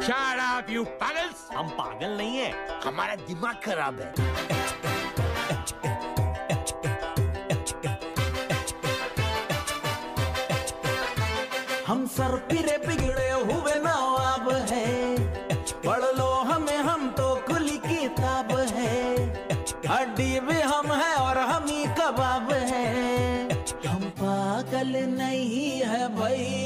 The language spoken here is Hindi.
Shut up, you pagals! हम पागल नहीं है, हमारा दिमाग खराब है। हम सर पिरे बिगड़े हुए नवाब है, पढ़ लो हमें, हम तो खुली किताब है। हड्डी भी हम है और हम ही कबाब है। हम पागल नहीं है भाई,